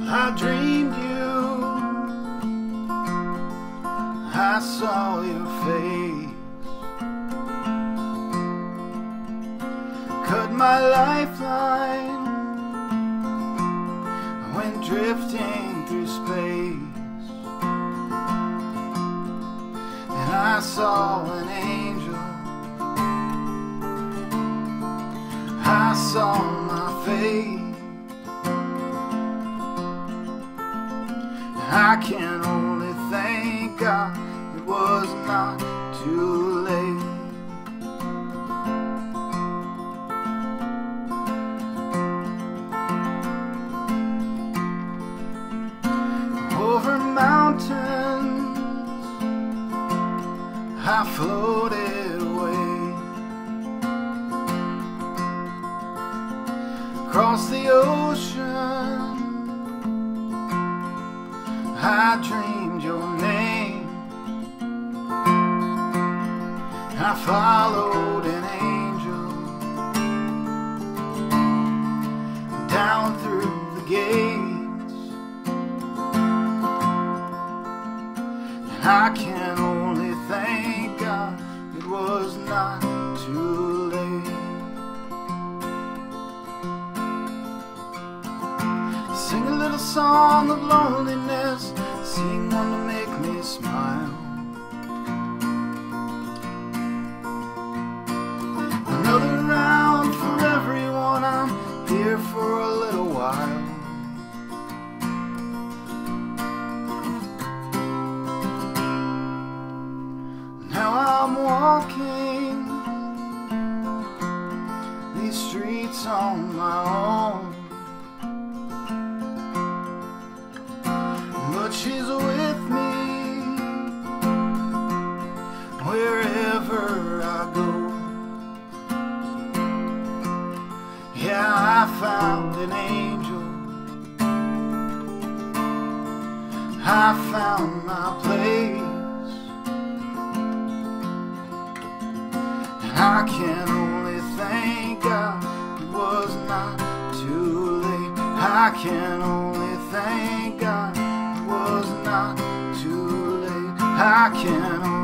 I dreamed you, I saw your face, cut my lifeline, I went drifting through space, and I saw an angel, I saw my fate. I can only thank God it was not too late. Over mountains I floated away, across the ocean I dreamed your name. I followed an angel down through the gates, and I can only thank God it was not too late. Sing a little song of loneliness, sing one to make me smile. Another round for everyone, I'm here for a little while. Now I'm walking these streets on my own, but she's with me wherever I go. Yeah, I found an angel, I found my place, and I can only thank God it was not too late. I can only thank God was not too late. I can